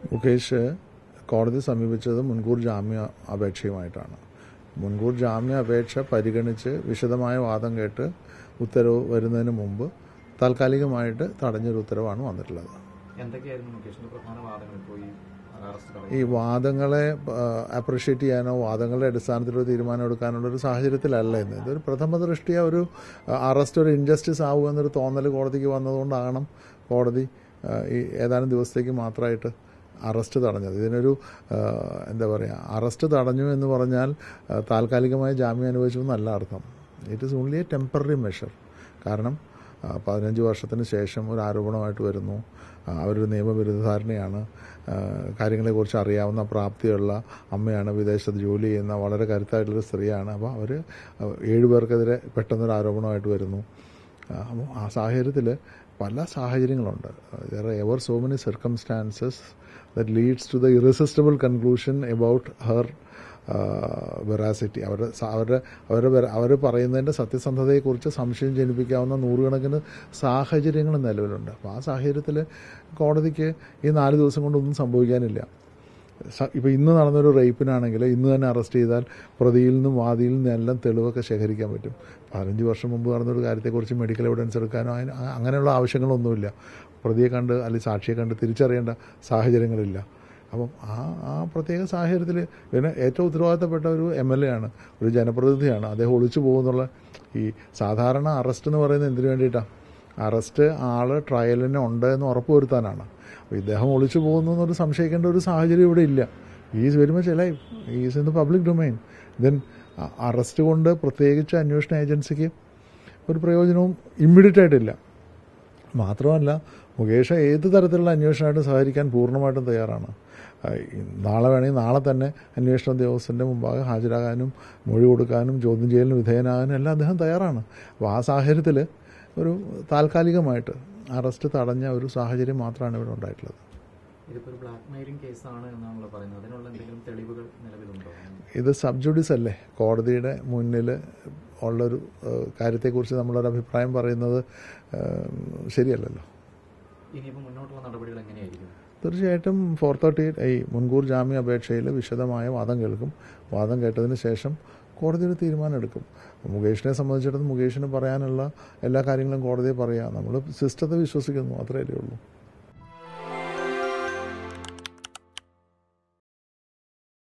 മുകേഷ് കോടതി സമീപിച്ചത് മുൻകൂർ ജാമ്യ അപേക്ഷയുമായിട്ടാണ്. മുൻകൂർ ജാമ്യ അപേക്ഷ പരിഗണിച്ച് വിശദമായ വാദം കേട്ട് ഉത്തരവ് വരുന്നതിന് മുമ്പ് താൽക്കാലികമായിട്ട് തടഞ്ഞൊരു ഉത്തരവാണ് വന്നിട്ടുള്ളത്. ഈ വാദങ്ങളെ അപ്രിഷ്യേറ്റ് ചെയ്യാനോ വാദങ്ങളുടെ അടിസ്ഥാനത്തിലൊരു തീരുമാനം എടുക്കാനുള്ളൊരു സാഹചര്യത്തിലല്ല ഇന്ന്. ഇതൊരു പ്രഥമ ദൃഷ്ടിയ ഒരു അറസ്റ്റ് ഒരു ഇൻജസ്റ്റിസ് ആവുമെന്നൊരു തോന്നൽ കോടതിക്ക് വന്നതുകൊണ്ടാകണം കോടതി ഈ ഏതാനും ദിവസത്തേക്ക് മാത്രമായിട്ട് അറസ്റ്റ് തടഞ്ഞത്. ഇതിനൊരു എന്താ പറയുക, അറസ്റ്റ് തടഞ്ഞു എന്ന് പറഞ്ഞാൽ താൽക്കാലികമായ ജാമ്യം അനുവദിച്ചു എന്നല്ല അർത്ഥം. It is only a temporary measure. കാരണം 15 വർഷത്തിന് ശേഷം ഒരു ആരോപണമായിട്ട് വരുന്നു, അവരൊരു നിയമവിരുദ്ധ ധാരണയാണ്, കാര്യങ്ങളെക്കുറിച്ച് അറിയാവുന്ന പ്രാപ്തിയുള്ള അമ്മയാണ്, വിദേശത്ത് ജോലി ചെയ്യുന്ന വളരെ കരുത്തായിട്ടുള്ളൊരു സ്ത്രീയാണ്. അപ്പോൾ അവർ 7 പേർക്കെതിരെ പെട്ടെന്നൊരു ആരോപണമായിട്ട് വരുന്നു. അപ്പോൾ ആ സാഹചര്യത്തിൽ പല സാഹചര്യങ്ങളുണ്ട്. there are ever so many circumstances that leads to the irresistible conclusion about her veracity. അവർ പറയുന്നതിൻ്റെ സത്യസന്ധതയെക്കുറിച്ച് സംശയം ജനിപ്പിക്കാവുന്ന നൂറുകണക്കിന് സാഹചര്യങ്ങൾ നിലവിലുണ്ട്. അപ്പോൾ ആ സാഹചര്യത്തിൽ കോടതിക്ക് ഈ 4 ദിവസം കൊണ്ടൊന്നും സംഭവിക്കാനില്ല. ഇപ്പോൾ ഇന്ന് നടന്നൊരു റേപ്പിനാണെങ്കിൽ ഇന്ന് തന്നെ അറസ്റ്റ് ചെയ്താൽ പ്രതിയിൽ നിന്നും വാദിയിൽ നിന്നും എല്ലാം തെളിവൊക്കെ ശേഖരിക്കാൻ പറ്റും. 15 വർഷം മുമ്പ് നടന്നൊരു കാര്യത്തെക്കുറിച്ച് മെഡിക്കൽ എവിഡൻസ് എടുക്കാനോ അങ്ങനെയുള്ള ആവശ്യങ്ങളൊന്നുമില്ല. പ്രതിയെ കണ്ട് അല്ലെങ്കിൽ സാക്ഷിയെ കണ്ട് തിരിച്ചറിയേണ്ട സാഹചര്യങ്ങളില്ല. അപ്പം ആ പ്രത്യേക സാഹചര്യത്തിൽ പിന്നെ ഏറ്റവും ഉത്തരവാദിത്തപ്പെട്ട ഒരു MLA ആണ്, ഒരു ജനപ്രതിനിധിയാണ്. അദ്ദേഹം ഒളിച്ചു പോകുന്നുള്ള ഈ സാധാരണ അറസ്റ്റ് എന്ന് പറയുന്നത് എന്തിനു വേണ്ടിയിട്ടാണ്? അറസ്റ്റ് ട്രയലിന് ഉണ്ട് എന്ന് ഉറപ്പുവരുത്താനാണ്. അപ്പോൾ ഇദ്ദേഹം ഒളിച്ചു പോകുന്നു എന്നൊരു സംശയിക്കേണ്ട ഒരു സാഹചര്യം ഇവിടെ ഇല്ല. Is very much alive, is in the public domain. Then arrest കൊണ്ട് പ്രത്യേകിച്ച് അന്വേഷണ ഏജൻസിക്ക് ഒരു പ്രയോജനവും ഇമ്മീഡിയറ്റ് ആയിട്ടില്ല. മാത്രമല്ല മുകേഷ് ഏത് തരത്തിലുള്ള അന്വേഷണമായിട്ടും സഹകരിക്കാൻ പൂർണ്ണമായിട്ടും തയ്യാറാണ്. നാളെ വേണമെങ്കിൽ നാളെ തന്നെ അന്വേഷണ ഉദ്യോഗസ്ഥൻ്റെ മുമ്പാകെ ഹാജരാകാനും മൊഴി കൊടുക്കാനും ചോദ്യം ചെയ്യലിന് വിധേയനാകാനും എല്ലാം അദ്ദേഹം തയ്യാറാണ്. അപ്പോൾ ആ സാഹചര്യത്തിൽ ഒരു താൽക്കാലികമായിട്ട് അറസ്റ്റ് തടഞ്ഞ ഒരു സാഹചര്യം മാത്രമാണ് ഇവിടെ ഉണ്ടായിട്ടുള്ളത്. ഇത് സബ് ജുഡീസ് അല്ലേ, കോടതിയുടെ മുന്നിൽ ഉള്ളൊരു കാര്യത്തെക്കുറിച്ച് നമ്മളൊരു അഭിപ്രായം പറയുന്നത് ശരിയല്ലല്ലോ. തീർച്ചയായിട്ടും 438 ഈ മുൻകൂർ ജാമ്യ അപേക്ഷയിൽ വിശദമായ വാദം കേൾക്കും. വാദം കേട്ടതിന് ശേഷം കോടതി ഒരു തീരുമാനം എടുക്കും. മുകേഷിനെ സംബന്ധിച്ചിടത്തോളം മുകേഷിന് പറയാനുള്ള എല്ലാ കാര്യങ്ങളും കോടതിയെ പറയാം. നമ്മൾ സിസ്റ്റത്തെ വിശ്വസിക്കുന്നു, അത്രയേ ഉള്ളൂ.